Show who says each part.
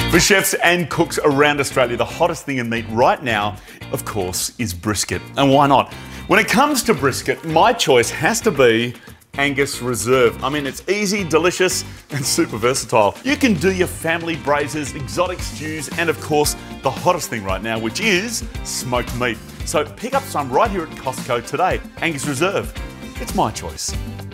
Speaker 1: For chefs and cooks around Australia, the hottest thing in meat right now, of course, is brisket. And why not? When it comes to brisket, my choice has to be Angus Reserve. I mean, it's easy, delicious, and super versatile. You can do your family braises, exotic stews, and of course, the hottest thing right now, which is smoked meat. So pick up some right here at Costco today. Angus Reserve. It's my choice.